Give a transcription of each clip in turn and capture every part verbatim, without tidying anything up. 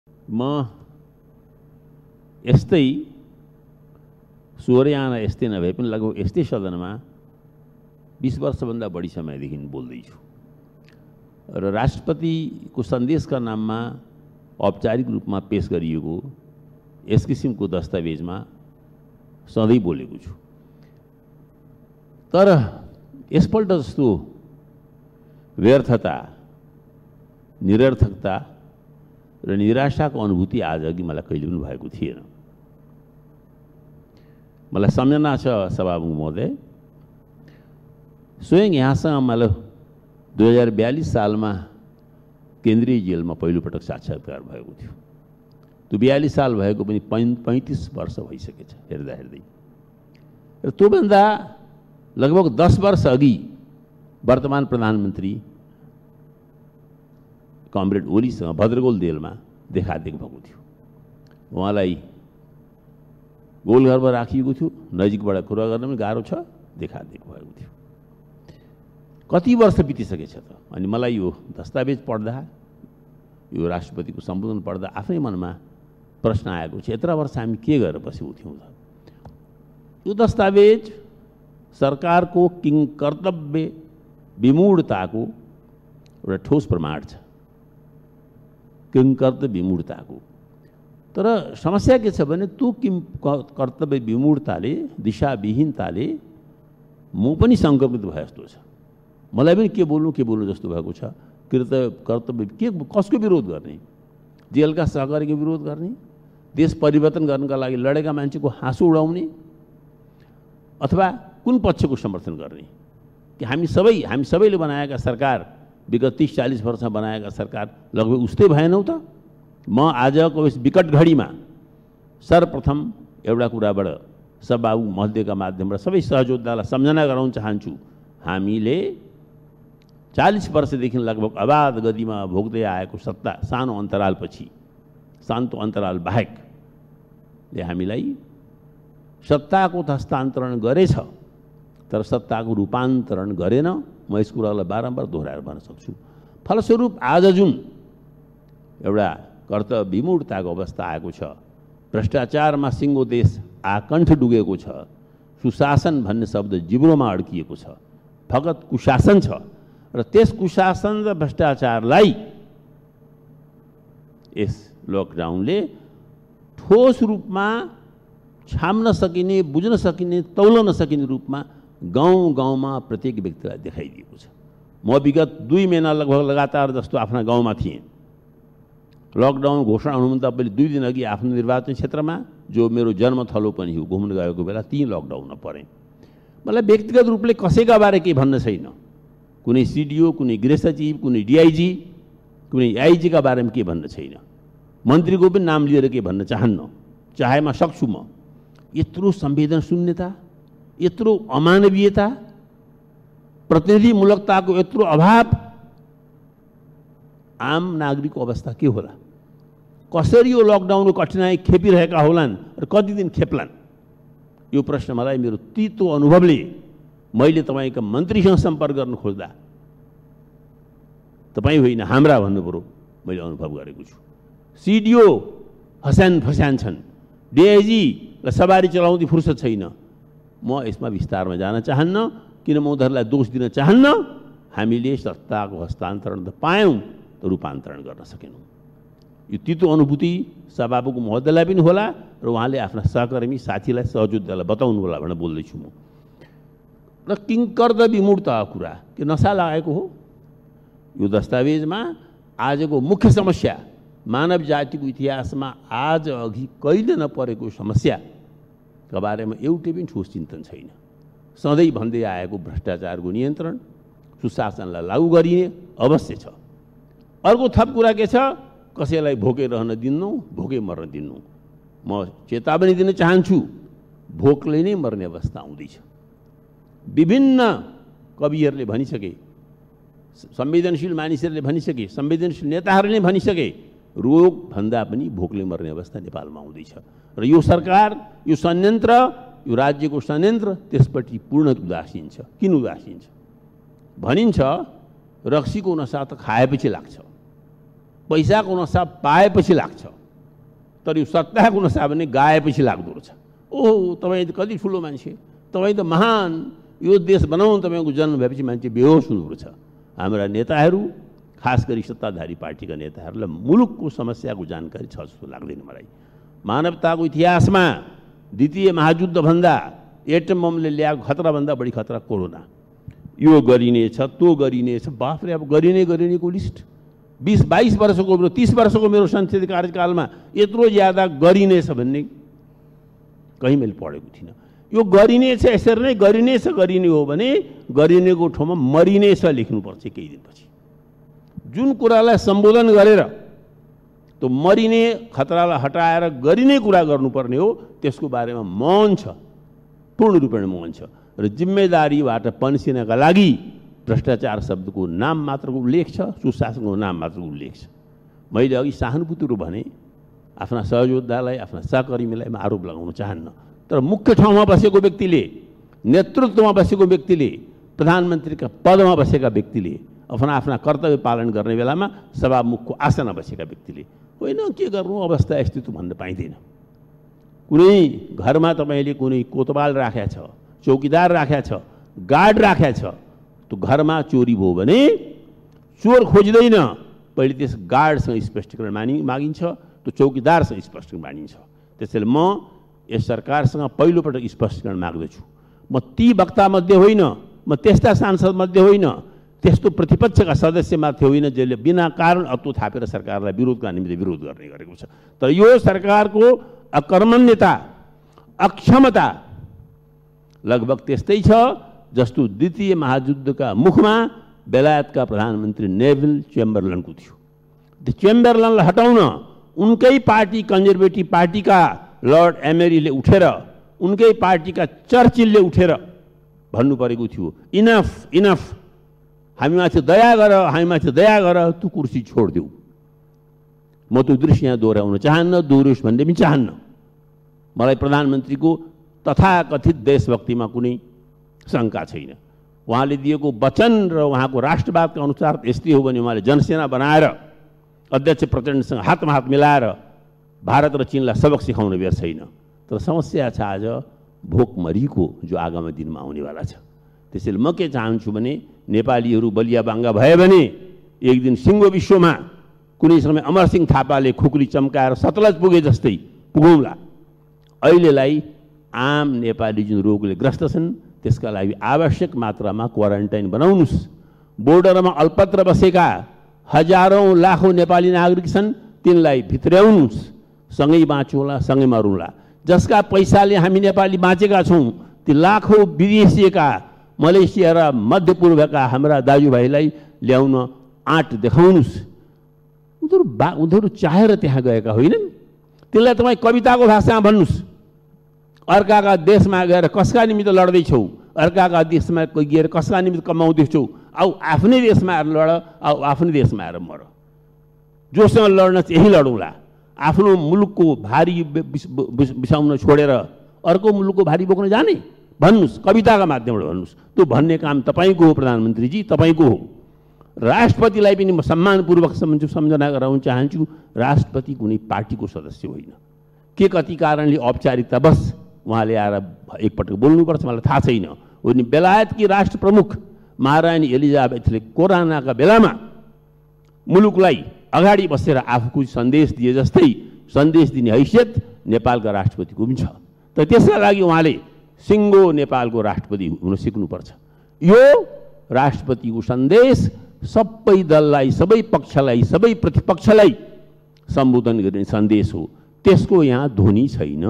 म यस्तै सोह्रयाना यस्तै नभए पनि लगभग यस्तै सदनमा बीस वर्षभन्दा बढी समयदेखि बोल्दैछु र राष्ट्रपतिको सन्देशका नाममा औपचारिक रूपमा पेश गरिएको यस किसिमको दस्तावेजमा सधैँ बोलेको छु। तर यसपल्ट जस्तो व्यर्थता, निरर्थकता र निराशाको अनुभूति आजअघि मलाई कहिले पनि भएको थिएन। मलाई सम्झना छ सभामुख महोदय, स्वयं यहाँसँग मलाई दुई हजार बयालीस सालमा केन्द्रीय जेलमा पहिलोपटक साक्षात्कार भएको थियो। त्यो बयालीस साल भएको पनि पैँतिस वर्ष भइसकेछ हेर्दा हेर्दै। र त्योभन्दा लगभग दस वर्ष अघि वर्तमान प्रधानमन्त्री कमरेड ओलीसँग भद्रगोल जेलमा देखादेख भएको थियो। उहाँलाई गोलघरमा राखिएको थियो, नजिकबाट कुरा गर्न पनि गाह्रो छ, देखादेख भएको थियो। कति वर्ष बितिसकेछ त? अनि मलाई यो दस्तावेज पढ्दा, यो राष्ट्रपतिको सम्बोधन पढ्दा आफ्नै मनमा प्रश्न आएको छ, यत्र वर्ष हामी के गरेर बसेको थियौँ त? यो दस्तावेज सरकारको किंकर्तव्य विमूढताको एउटा ठोस प्रमाण छ, किंकर्तव्य विमूढताको। तर समस्या के छ भने त्यो किं कर्तव्य विमूढताले, दिशाविहीनताले म पनि सङ्क्रमित भए जस्तो छ। मलाई पनि के बोल्नु के बोल्नु जस्तो भएको छ। कर्तव्य कर्तव्य के कसको विरोध गर्ने? जेलका सहकारीको विरोध गर्ने? देश परिवर्तन गर्नका लागि लडेका मान्छेको हाँसो उडाउने? अथवा कुन पक्षको समर्थन गर्ने? कि हामी सबै हामी सबैले बनाएका सरकार, विगत तीस चालीस वर्षमा बनाएका सरकार लगभग उस्तै भएनौ त? म आजको यस विकट घडीमा सर्वप्रथम एउटा कुराबाट सभामुख महोदयका माध्यमबाट सबै सहयोद्धालाई सम्झना गराउन चाहन्छु। हामीले चालीस वर्षदेखि लगभग अबाध गतिमा भोग्दै आएको सत्ता सानो अन्तरालपछि, शान्तो अन्तराल बाहेकले हामीलाई सत्ताको हस्तान्तरण गरेछ, तर सत्ताको रूपान्तरण गरेन। म यस कुरालाई बारम्बार दोहोऱ्याएर भन्न सक्छु। फलस्वरूप आज जुन एउटा कर्तव्य विमूढताको अवस्था आएको छ, भ्रष्टाचारमा सिङ्गो देश आकण्ठ डुबेको छ, सुशासन भन्ने शब्द जिब्रोमा अड्किएको छ, फगत कुशासन छ र त्यस कुशासन र भ्रष्टाचारलाई यस लकडाउनले ठोस रूपमा छाम्न सकिने, बुझ्न सकिने, तौलन सकिने रूपमा गाउँ गाउँमा प्रत्येक व्यक्तिलाई देखाइदिएको छ। म विगत दुई महिना लगभग लगातार जस्तो आफ्ना गाउँमा थिएँ। लकडाउन घोषणा हुनुभन्दा पहिले दुई दिन अघि आफ्नो निर्वाचन क्षेत्रमा, जो मेरो जन्मथलो पनि हो, घुम्न गएको बेला ती लकडाउनमा परेँ। मलाई व्यक्तिगत रूपले कसैका बारे केही भन्न छैन। कुनै सिडिओ, कुनै गृह सचिव, कुनै डिआइजी, कुनै आइजीका बारेमा के भन्न छैन। मन्त्रीको पनि नाम लिएर के भन्न चाहन्न, चाहेमा सक्छु म। यत्रो संवेदन शून्यता, यत्रो अमानवीयता, प्रतिनिधिमूलकताको यत्रो अभाव, आम नागरिकको अवस्था के होला? कसरी यो लकडाउनको कठिनाई खेपिरहेका होलान् र कति दिन खेप्लान्? यो प्रश्न मलाई मेरो तीतो अनुभवले, मैले तपाईँका मन्त्रीसँग सम्पर्क गर्न खोज्दा तपाईँ होइन हाम्रा भन्नु पऱ्यो, मैले अनुभव गरेको छु। सिडिओ हस्यान फस्यान छन्, डिआइजीलाई सवारी चलाउँदै फुर्सद छैन। म यसमा विस्तारमा जान चाहन्न, किन म उनीहरूलाई दोष दिन चाहन्न। हामीले सत्ताको हस्तान्तरण त पायौँ, त रूपान्तरण गर्न सकेनौँ। यो तीतो अनुभूति सभामुख महोदयलाई पनि होला र उहाँले आफ्ना सहकर्मी साथीलाई, सहयोद्धालाई बताउनु होला भनेर बोल्दैछु म। र किंकर्तव्य विमूढताको कुरा के नशा लागेको हो? यो दस्तावेजमा आजको मुख्य समस्या, मानव जातिको इतिहासमा आज अघि कहिले नपरेको समस्याका बारेमा एउटै पनि ठोस चिन्तन छैन। सधैँ भन्दै आएको भ्रष्टाचारको नियन्त्रण, सुशासनलाई लागू गरिने अवश्य छ। अर्को थप कुरा के छ? कसैलाई भोकै रहन दिन्नौ, भोकै मर्न दिन्नौ। म चेतावनी दिन चाहन्छु, भोकले नै मर्ने अवस्था आउँदैछ। विभिन्न कविहरूले भनिसके, संवेदनशील मानिसहरूले भनिसके, संवेदनशील नेताहरूले भनिसके, रोग भन्दा पनि भोकले मर्ने अवस्था नेपालमा आउँदैछ। र यो सरकार, यो संयन्त्र, यो राज्यको संयन्त्र त्यसपट्टि पूर्ण उदासीन छ। किन उदासीन छ? भनिन्छ रक्सीको नशा त खाएपछि लाग्छ, पैसाको नसा पाएपछि लाग्छ, तर यो सत्ताको नसा भने गाएपछि लाग्दो रहेछ। ओहो तपाईँ त कति ठुलो मान्छे, तपाईँ त महान, यो देश बनाउनु तपाईँको जन्म भएपछि मान्छे बेहोस हुँदो रहेछ। हाम्रा नेताहरू, खास गरी सत्ताधारी पार्टीका नेताहरूलाई मुलुकको समस्याको जानकारी छ जस्तो लाग्दैन मलाई। मानवताको इतिहासमा द्वितीय महायुद्धभन्दा एटम बमले ल्याएको खतराभन्दा बढी खतरा कोरोना। यो गरिनेछ, त्यो गरिनेछ, बाफरे अब गरिने गरिनेको लिस्ट बीस बाईस वर्षको मेरो तीस वर्षको मेरो संसदीय कार्यकालमा यत्रो ज्यादा गरिनेछ भन्ने कहीँ मैले पढेको थिइनँ। यो गरिनेछ यसरी नै गरिनेछ गरिने हो भने गरिनेको ठाउँमा मरिनेछ लेख्नुपर्छ केही दिनपछि। जुन कुरालाई सम्बोधन गरेर त्यो मरिने खतरालाई हटाएर गरिने कुरा गर्नुपर्ने हो त्यसको बारेमा मौन छ, पूर्ण रूपमा मौन छ। र जिम्मेदारीबाट पन्सिनका लागि भ्रष्टाचार शब्दको नाम मात्रको उल्लेख छ, सुशासनको नाम मात्रको उल्लेख छ। मैले अघि सहानुभूतिहरू भने आफ्ना सहयोद्धालाई, आफ्ना सहकर्मीलाई म आरोप लगाउन चाहन्न, तर मुख्य ठाउँमा बसेको व्यक्तिले, नेतृत्वमा बसेको व्यक्तिले, प्रधानमन्त्रीका पदमा बसेका व्यक्तिले, आफ्ना आफ्ना कर्तव्य पालन गर्ने बेलामा सभामुखको आसनमा बसेका व्यक्तिले होइन के गर्नु अवस्था यस्तो भन्न पाइँदैन। कुनै घरमा तपाईँले कुनै कोतवाल राखेको छ, चौकीदार राखेको छ, गार्ड राखेको छ, त्यो घरमा चोरी भयो भने चोर खोज्दैन, पहिले त्यस गार्डसँग स्पष्टीकरण मानि मागिन्छ, त्यो चौकीदारसँग स्पष्टीकरण मानिन्छ। त्यसैले म यस सरकारसँग पहिलोपटक स्पष्टीकरण माग्दछु। म ती वक्तामध्ये होइन, म त्यस्ता सांसदमध्ये होइन, त्यस्तो प्रतिपक्षका सदस्य मात्रै होइन जसले बिना कारण अत्तो थापेर सरकारलाई विरोधका निमित्त विरोध गर्ने गरेको छ। तर यो सरकारको अकर्मण्यता, अक्षमता लगभग त्यस्तै छ जस्तो द्वितीय महायुद्धका मुखमा बेलायतका प्रधानमन्त्री नेभिल चेम्बरलनको थियो। त्यो चेम्बरलनलाई हटाउन उनकै पार्टी कन्जर्भेटिभ पार्टीका लर्ड एमेरीले उठेर, उनकै पार्टीका चर्चिलले उठेर भन्नु परेको थियो इनफ इनफ, हामीमाथि दया गर, हामीमाथि दया गर, तँ कुर्सी छोडिदेऊ। म त्यो दृश्य यहाँ दोहोऱ्याउन चाहन्न, दोहोऱ्योस् भन्ने पनि चाहन्न। मलाई प्रधानमन्त्रीको तथाकथित देशभक्तिमा कुनै शङ्का छैन। उहाँले दिएको वचन र उहाँको राष्ट्रवादका अनुसार यस्तै हो भने उहाँले जनसेना बनाएर अध्यक्ष प्रचण्डसँग हातमा हात मिलाएर भारत र चीनलाई सबक सिकाउन बेर छैन। तर समस्या छ आज भोकमरीको जो आगामी दिनमा आउनेवाला छ। त्यसैले म के चाहन्छु भने नेपालीहरू बलिया बाङ्गा भए भने एक दिन सिङ्गो विश्वमा कुनै समय अमरसिंह थापाले खुकुरी चम्काएर सतलज पुगे जस्तै पुगौँला। अहिलेलाई आम नेपाली जुन रोगले ग्रस्त छन् त्यसका लागि आवश्यक मात्रामा क्वारेन्टाइन बनाउनुस्। बोर्डरमा अल्पत्र बसेका हजारौँ लाखौँ नेपाली नागरिक छन्, तिनलाई भित्र्याउनुस्। सँगै बाँचौँला, सँगै मरौँला। जसका पैसाले हामी नेपाली बाँचेका छौँ ती लाखौँ विदेशिएका मलेसिया र मध्यपूर्वका हाम्रा दाजुभाइलाई ल्याउन आँट देखाउनुस्। उनीहरू बा उनीहरू चाहेर त्यहाँ गएका होइनन्। त्यसलाई तपाईँ कविताको भाषामा भन्नुहोस्। अर्काका देशमा गएर कसका निमित्त लड्दैछौ, अर्काका देशमा गएर कसका निमित्त कमाउँदैछौ, आऊ आफ्नै देशमा आएर लड, आऊ आफ्नै देशमा आएर मर। जोसँग लड्न चाहिँ यही लडौँला। आफ्नो मुलुकको भारी बिसाउन छोडेर अर्को मुलुकको भारी बोक्न जाने भन्नुहोस्, कविताका माध्यमबाट भन्नुहोस्। त्यो भन्ने काम तपाईँको हो प्रधानमन्त्रीजी, तपाईँको हो। राष्ट्रपतिलाई पनि म सम्मानपूर्वक सम्झना गराउन चाहन्छु। राष्ट्रपति कुनै पार्टीको सदस्य होइन। के कति कारणले औपचारिकता बस उहाँले आएर एकपटक बोल्नुपर्छ मलाई थाहा छैन। उनी बेलायतकी राष्ट्र प्रमुख महारानी एलिजाबेथले कोरोनाका बेलामा मुलुकलाई अगाडि बसेर आफूको सन्देश दिए जस्तै सन्देश दिने हैसियत नेपालका राष्ट्रपतिको पनि छ। तर त्यसका लागि उहाँले सिङ्गो नेपालको राष्ट्रपति हुन सिक्नुपर्छ। यो राष्ट्रपतिको सन्देश सबै दललाई, सबै पक्षलाई, सबै प्रतिपक्षलाई सम्बोधन गर्ने सन्देश हो। त्यसको यहाँ ध्वनि छैन।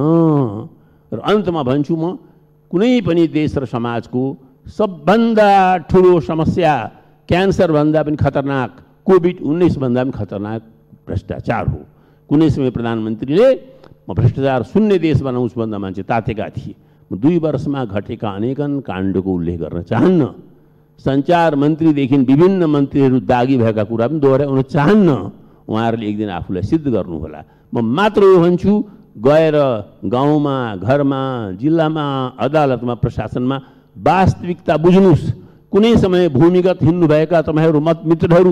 र अन्तमा भन्छु म, कुनै पनि देश र समाजको सबभन्दा ठुलो समस्या क्यान्सरभन्दा पनि खतरनाक, कोभिड उन्नाइस भन्दा पनि खतरनाक भ्रष्टाचार हो। कुनै समय प्रधानमन्त्रीले म भ्रष्टाचार शून्य देश बनाउँछु भन्दा मान्छे तातेका थिए। म दुई वर्षमा घटेका अनेकन काण्डको उल्लेख गर्न चाहन्न। सञ्चार मन्त्रीदेखि विभिन्न मन्त्रीहरू दागी भएका कुरा पनि दोहोऱ्याउन चाहन्न। उहाँहरूले एक दिन आफूलाई सिद्ध गर्नुहोला। म मात्र यो भन्छु, गएर गाउँमा, घरमा, जिल्लामा, अदालतमा, प्रशासनमा वास्तविकता बुझ्नुहोस्। कुनै समय भूमिगत हिँड्नुभएका तपाईँहरू मत मित्रहरू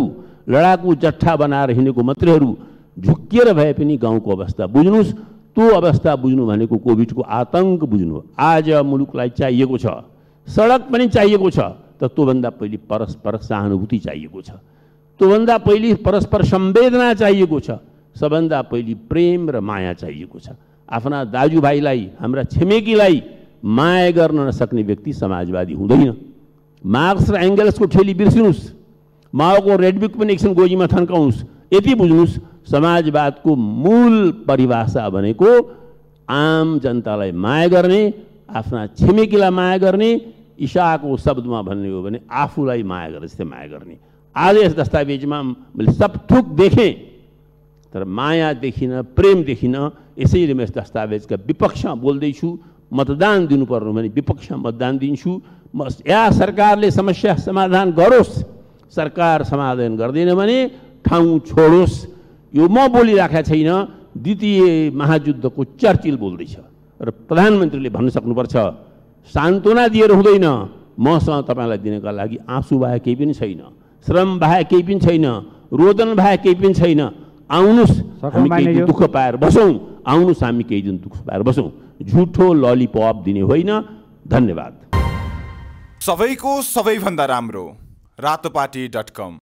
लडाकु जट्ठा बनाएर हिँडेको मन्त्रीहरू झुक्किएर भए पनि गाउँको अवस्था बुझ्नुहोस्। त्यो अवस्था बुझ्नु भनेको कोभिडको आतंक बुझ्नु हो। आज मुलुकलाई चाहिएको छ सडक पनि चाहिएको छ, तर त्योभन्दा पहिले परस्पर सहानुभूति चाहिएको छ, त्योभन्दा पहिले परस्पर संवेदना चाहिएको छ, सबभन्दा पहिले प्रेम र माया चाहिएको छ। आफ्ना दाजुभाइलाई, हाम्रा छिमेकीलाई माया गर्न नसक्ने व्यक्ति समाजवादी हुँदैन। मार्क्स र एङ्गल्सको ठेली बिर्सिनुहोस्, माओको रेडबुक पनि एकछिन गोजीमा थन्काउनुहोस्। यति बुझ्नुहोस्, समाजवादको मूल परिभाषा भनेको आम जनतालाई माया गर्ने, आफ्ना छिमेकीलाई माया गर्ने, ईसाको शब्दमा भन्ने हो भने आफूलाई माया गर्ने जस्तै माया गर्ने। आज यस दस्तावेजमा मैले सब थुक देखेँ, तर माया देखिन, प्रेम देखिन। यसैले म यस दस्तावेजका विपक्षमा बोल्दैछु। मतदान दिनुपर्नु भने विपक्षमा मतदान दिन्छु म। या सरकारले समस्या समाधान गरोस्, सरकार समाधान गर्दैन भने ठाउँ छोडोस्। यो म बोलिराखेका छैन, द्वितीय महायुद्धको चर्चिल बोल्दैछ र प्रधानमन्त्रीले भन्न सक्नुपर्छ सान्त्वना दिएर हुँदैन, मसँग तपाईँलाई दिनका लागि आँसु बाहेक केही पनि छैन, श्रम बाहेक केही पनि छैन, रोदन बाहेक केही पनि छैन। आउनुहोस् हामी केही दिन दुःख पाएर बसौँ, आउनुहोस् हामी केही दिन दुःख पाएर बसौँ। झुठो ललिपप दिने होइन। धन्यवाद। सबैको सबैभन्दा राम्रो रातोपाटी डट कम।